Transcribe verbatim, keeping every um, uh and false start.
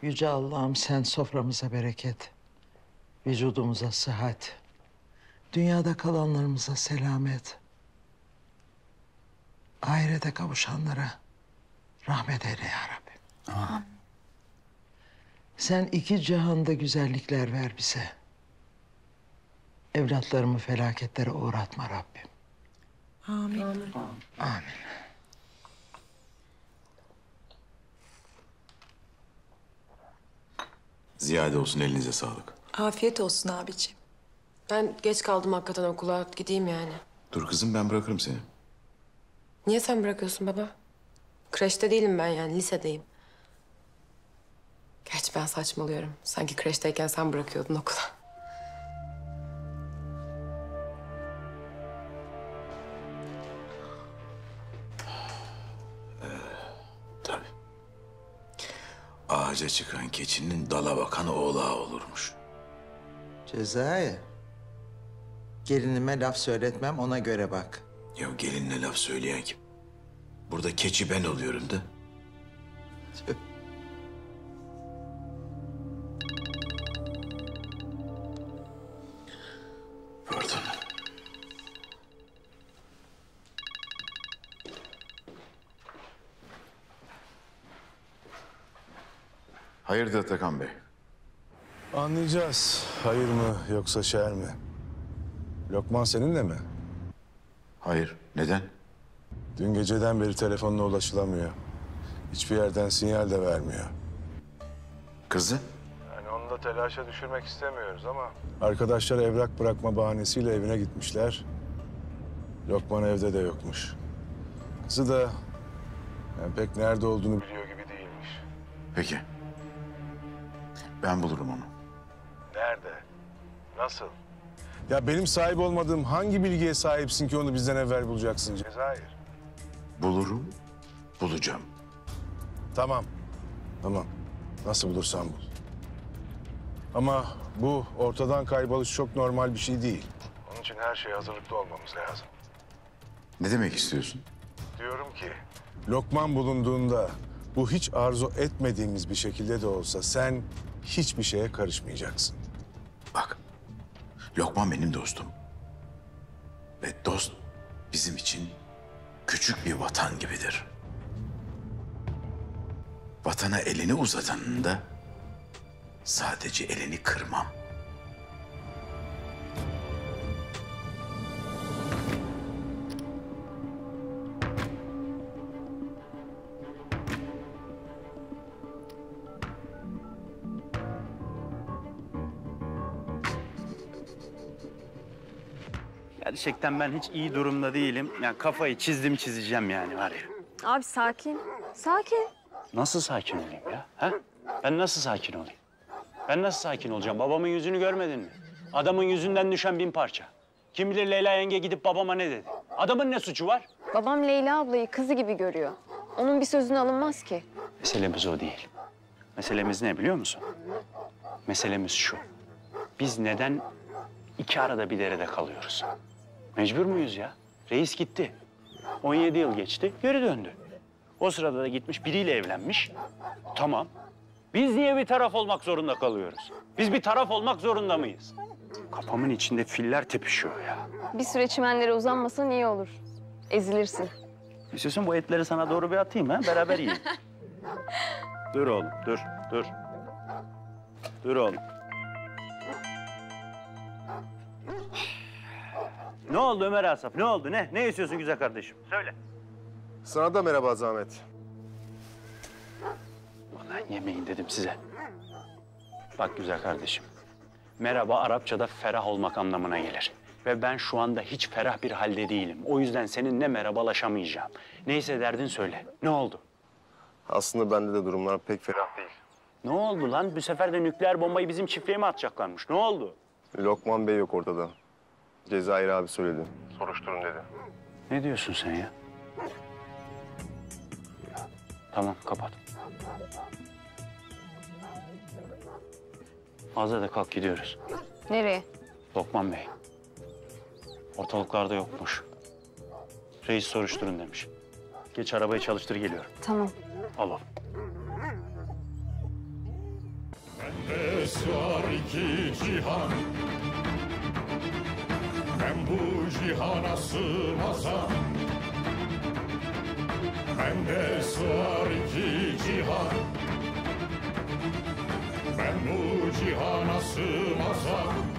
Yüce Allah'ım sen soframıza bereket, vücudumuza sıhhat, dünyada kalanlarımıza selamet, ahirete kavuşanlara rahmet eyle ya Rabbi. Amin. Sen iki cihanda güzellikler ver bize. Evlatlarımı felaketlere uğratma Rabbim. Amin. Amin. Amin. Ziyade olsun, elinize sağlık. Afiyet olsun abiciğim. Ben geç kaldım hakikaten okula. Gideyim yani. Dur kızım, ben bırakırım seni. Niye sen bırakıyorsun baba? Kreşte değilim ben yani, lisedeyim. Gerçi ben saçmalıyorum. Sanki kreşteyken sen bırakıyordun okula. Tabii. Ağaca çıkan keçinin dala bakan oğlağı olurmuş. Cezayir. Gelinime laf söyletmem, ona göre bak. Ya gelinle laf söyleyen kim? Burada keçi ben oluyorum da. Tüh. Pardon. Hayırdır Atakan Bey? Anlayacağız. Hayır mı yoksa şer mi? Lokman seninle mi? Hayır. Neden? Dün geceden beri telefonuna ulaşılamıyor. Hiçbir yerden sinyal de vermiyor. Kızı? Yani onu da telaşa düşürmek istemiyoruz ama... Arkadaşlar evrak bırakma bahanesiyle evine gitmişler. Lokman evde de yokmuş. Kızı da yani pek nerede olduğunu biliyor gibi değilmiş. Peki. Ben bulurum onu. Nerede? Nasıl? Ya benim sahip olmadığım hangi bilgiye sahipsin ki onu bizden evvel bulacaksın Cezayir? Bulurum, bulacağım. Tamam. Tamam. Nasıl bulursan bul. Ama bu ortadan kayboluş çok normal bir şey değil. Onun için her şeye hazırlıklı olmamız lazım. Ne demek istiyorsun? Diyorum ki... Lokman bulunduğunda bu hiç arzu etmediğimiz bir şekilde de olsa sen hiçbir şeye karışmayacaksın. Bak, Lokman benim dostum. Ve dost bizim için küçük bir vatan gibidir. Vatana elini uzatanında sadece elini kırmam. Gerçekten ben hiç iyi durumda değilim. Yani kafayı çizdim çizeceğim yani var ya. Abi sakin. Sakin. Nasıl sakin olayım ya? Ha? Ben nasıl sakin olayım? Ben nasıl sakin olacağım? Babamın yüzünü görmedin mi? Adamın yüzünden düşen bin parça. Kim bilir Leyla yenge gidip babama ne dedi? Adamın ne suçu var? Babam Leyla ablayı kızı gibi görüyor. Onun bir sözüne alınmaz ki. Meselemiz o değil. Meselemiz ne biliyor musun? Meselemiz şu. Biz neden iki arada bir derede kalıyoruz? Mecbur muyuz ya? Reis gitti. on yedi yıl geçti, geri döndü. O sırada da gitmiş biriyle evlenmiş. Tamam. Biz niye bir taraf olmak zorunda kalıyoruz? Biz bir taraf olmak zorunda mıyız? Kafamın içinde filler tepişiyor ya. Bir süre çimenlere uzanmasan iyi olur. Ezilirsin. İstiyorsan bu etleri sana doğru bir atayım ha, beraber yiyelim. Dur oğlum, dur, dur. Dur oğlum. Ne oldu Ömer Asaf? Ne oldu? Ne? Ne istiyorsun güzel kardeşim? Söyle. Sana da merhaba Zahmet. Vallahi yemeyin dedim size. Bak güzel kardeşim. Merhaba Arapçada ferah olmak anlamına gelir. Ve ben şu anda hiç ferah bir halde değilim. O yüzden seninle merhabalaşamayacağım. Neyse derdin söyle. Ne oldu? Aslında bende de durumlar pek ferah değil. Ne oldu lan? Bu sefer de nükleer bombayı bizim çiftliğe mi atacaklarmış? Ne oldu? Lokman Bey yok ortada. Cezayir abi söyledi. Soruşturun dedi. Ne diyorsun sen ya? Tamam, kapat. Azade kalk gidiyoruz. Nereye? Lokman Bey. Ortalıklarda yokmuş. Reis soruşturun demiş. Geç arabayı çalıştır geliyorum. Tamam. Al al. Bende sığar iki cihan, ben bu cihana sığmazam. Bende sığar iki cihan, ben bu cihana sığmazam.